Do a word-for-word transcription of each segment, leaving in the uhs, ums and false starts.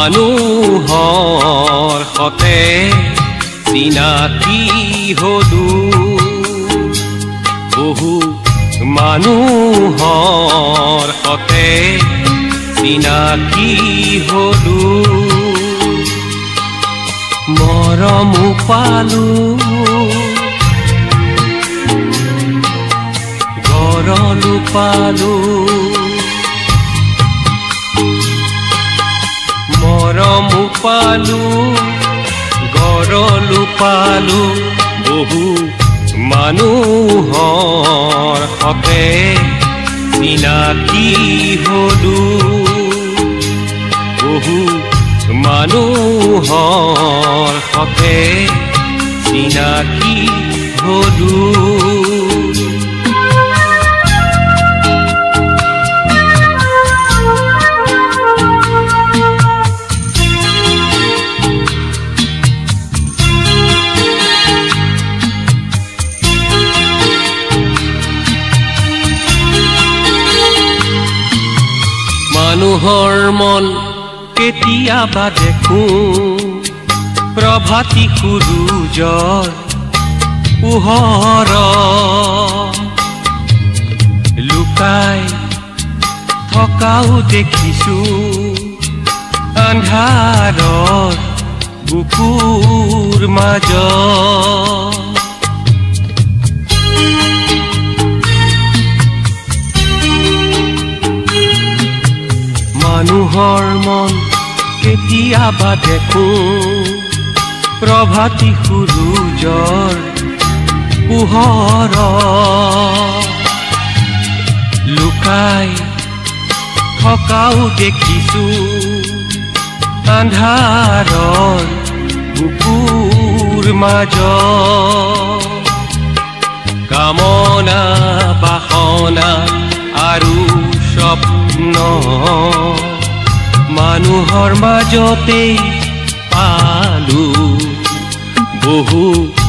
মানুহৰ সতে চিনাকি হলো বহু মানুহৰ সতে চিনাকি হলো মৰম পালো গৰলো পালো মৰম পালো গৰলো পালো বহু মানুহৰ সতে চিনাকি হলো বহু মানুহৰ সতে চিনাকি হলো মানুহৰ মন কেতিয়াবা দেখো প্ৰভাতী সূৰুজৰ পোহৰ লুকাই থকাও দেখিছো আন্ধাৰৰ বুকুৰ মাজত মানুহৰ মন কেতিয়াবা দেখো প্ৰভাতী সূৰুজৰ পোহৰ লুকাই থকাও দেখিছো আন্ধাৰৰ বুকুৰ মাজত কামনা বাসনা আৰু স্বপ্ন মানুহৰ মাজতে পালো বহু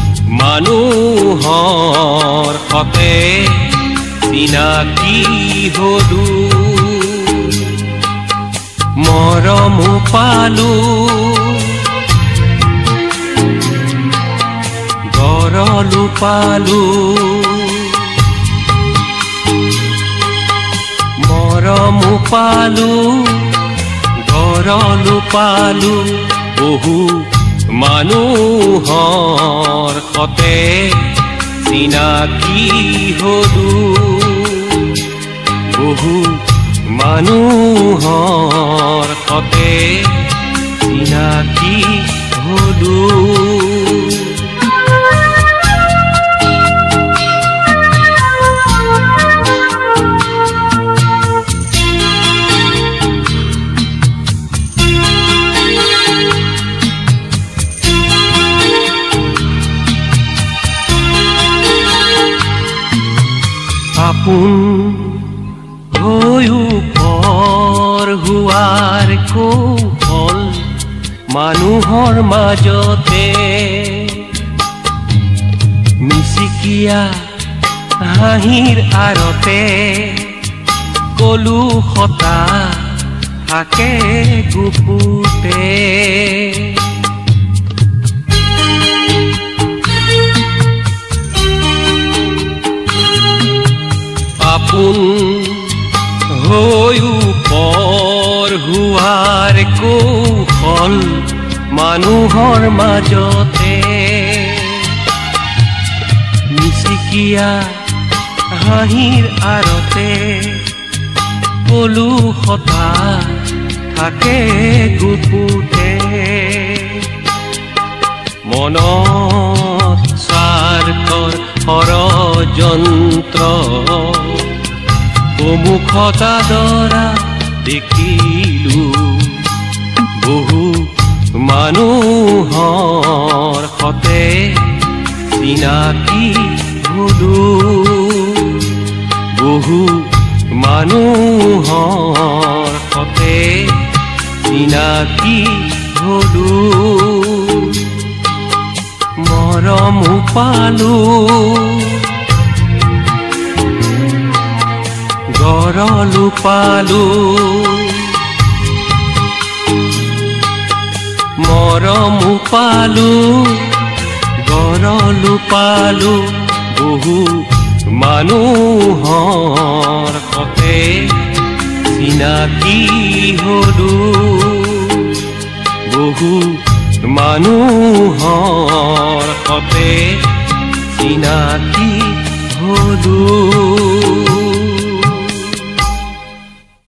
মানুহৰ সতে চিনাকি হলো মৰম পালো গৰলো পালো মৰম পালো গৰলো পালো বহু মানুহৰ সতে চিনাকি হলো বহু মানুহৰ সতে চিনাকি হলো আপোন হৈও পৰ হোৱাৰ কৌশল মানুহৰ মাজতে মিচিকিয়া হাঁহিৰ আৰতে কলু সতা থাকে গুপুতে আপোন হৈও পৰ হোৱাৰ কৌশল মানুহৰ মাজতে মিচিকিয়া হাঁহিৰ আৰতে কলু সতা থাকে গুপুতে মনত স্বাৰ্থৰ ষড়যন্ত্ৰ মুখতা দৰা দেখিলো বহু মানুহৰ সতে চিনাকি হলো বহু মানুহৰ সতে চিনাকি হলো মৰম পালো গৰলো পালো পালো গৰলো পালো বহু মানুহৰ সতে চিনাকি হলো বহু মানুহৰ সতে চিনাকি হলো।